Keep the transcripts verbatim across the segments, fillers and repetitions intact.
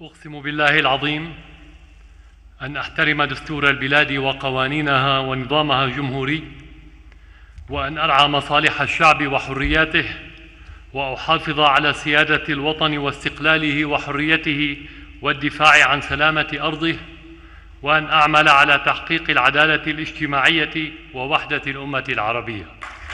أقسم بالله العظيم أن أحترم دستور البلاد وقوانينها ونظامها الجمهوري، وأن أرعى مصالح الشعب وحرياته، وأحافظ على سيادة الوطن واستقلاله وحريته والدفاع عن سلامة أرضه، وأن أعمل على تحقيق العدالة الاجتماعية ووحدة الأمة العربية.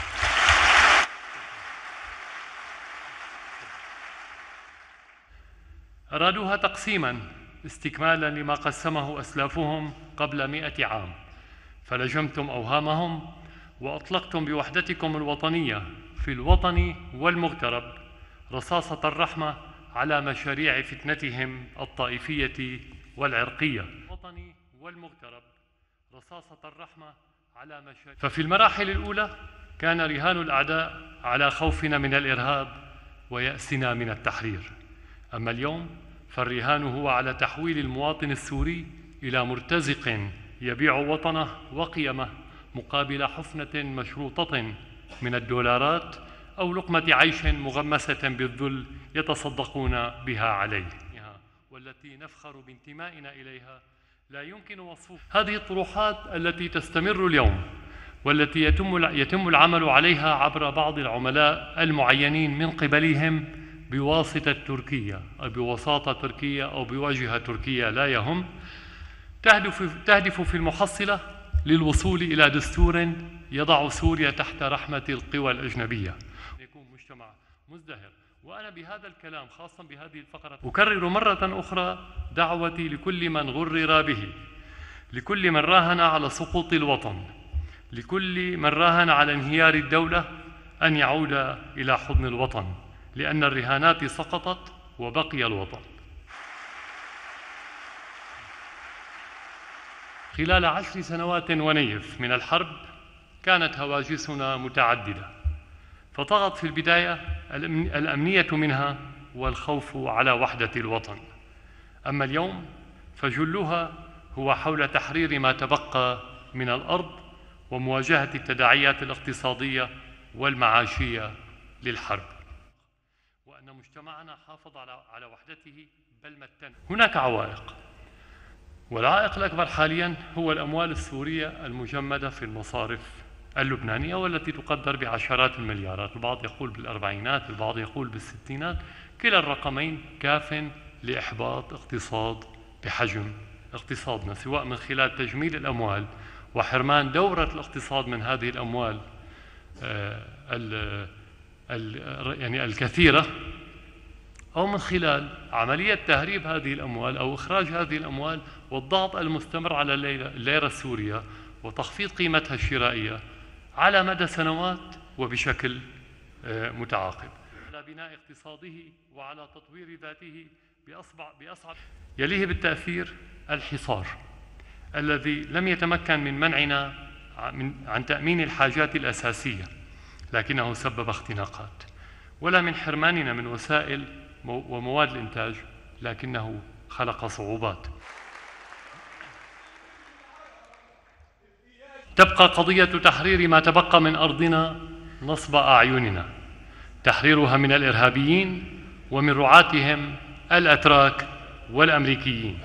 أرادوها تقسيماً استكمالاً لما قسمه أسلافهم قبل مئة عام، فلجمتم أوهامهم وأطلقتم بوحدتكم الوطنية في الوطن والمغترب رصاصة الرحمة على مشاريع فتنتهم الطائفية والعرقية. الوطن والمغترب رصاصة الرحمة على مشاريع. ففي المراحل الأولى كان رهان الأعداء على خوفنا من الإرهاب ويأسنا من التحرير، أما اليوم فالرهان هو على تحويل المواطن السوري إلى مرتزق يبيع وطنه وقيمه مقابل حفنة مشروطة من الدولارات أو لقمة عيش مغمسة بالذل يتصدقون بها عليه، والتي نفخر بانتمائنا إليها لا يمكن وصفها. هذه الطروحات التي تستمر اليوم والتي يتم يتم العمل عليها عبر بعض العملاء المعينين من قبلهم بواسطة تركيا أو بوساطة تركية أو بوجهة تركية لا يهم، تهدف تهدف في المحصلة للوصول إلى دستور يضع سوريا تحت رحمة القوى الأجنبية، يكون مجتمع مزدهر. وأنا بهذا الكلام خاصة بهذه الفقرة أكرر مرة أخرى دعوتي لكل من غرر به، لكل من راهن على سقوط الوطن، لكل من راهن على انهيار الدولة، أن يعود إلى حضن الوطن، لأن الرهانات سقطت وبقي الوطن. خلال عشر سنوات ونيف من الحرب كانت هواجسنا متعددة، فطغت في البداية الأمنية منها والخوف على وحدة الوطن، أما اليوم فجلها هو حول تحرير ما تبقى من الأرض ومواجهة التداعيات الاقتصادية والمعاشية للحرب، وأن مجتمعنا حافظ على على وحدته بل متن. هناك عوائق، والعائق الأكبر حالياً هو الأموال السورية المجمدة في المصارف اللبنانية والتي تقدر بعشرات المليارات، البعض يقول بالأربعينات، البعض يقول بالستينات، كلا الرقمين كاف لإحباط اقتصاد بحجم اقتصادنا، سواء من خلال تجميد الأموال وحرمان دورة الاقتصاد من هذه الأموال آه ال ال يعني الكثيرة، أو من خلال عملية تهريب هذه الأموال أو إخراج هذه الأموال والضغط المستمر على الليرة السورية وتخفيض قيمتها الشرائية على مدى سنوات وبشكل متعاقب، على بناء اقتصاده وعلى تطوير ذاته بأصبع بأصعب. يليه بالتأثير الحصار الذي لم يتمكن من منعنا عن تأمين الحاجات الأساسية، لكنه سبب اختناقات، ولا من حرماننا من وسائل ومواد الإنتاج، لكنه خلق صعوبات. تبقى قضية تحرير ما تبقى من أرضنا نصب أعيننا، تحريرها من الإرهابيين ومن رعاتهم الأتراك والأمريكيين.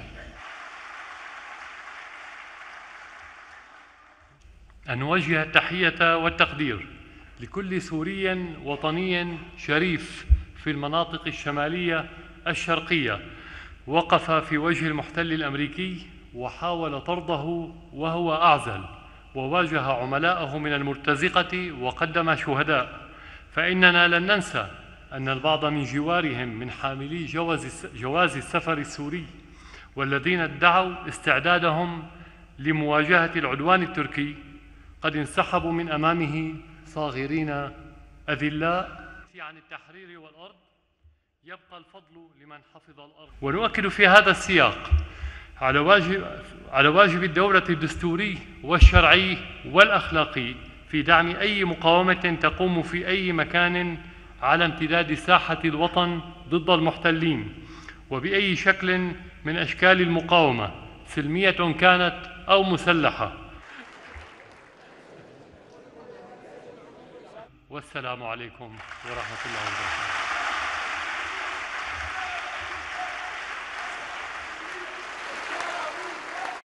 أن نوجه التحية والتقدير لكل سوري وطني شريف في المناطق الشمالية الشرقية وقف في وجه المحتل الأمريكي وحاول طرده وهو أعزل، وواجه عملاءه من المرتزقة وقدم شهداء، فإننا لن ننسى أن البعض من جوارهم من حاملي جواز, جواز السفر السوري والذين ادعوا استعدادهم لمواجهة العدوان التركي قد انسحبوا من أمامه صاغرين أذلاء. عن التحرير والأرض يبقى الفضل لمن حفظ الأرض. ونؤكد في هذا السياق على واجب على واجب الدولة الدستوري والشرعي والأخلاقي في دعم أي مقاومة تقوم في أي مكان على امتداد ساحة الوطن ضد المحتلين، وبأي شكل من أشكال المقاومة سلمية كانت أو مسلحة. والسلام عليكم ورحمة الله وبركاته.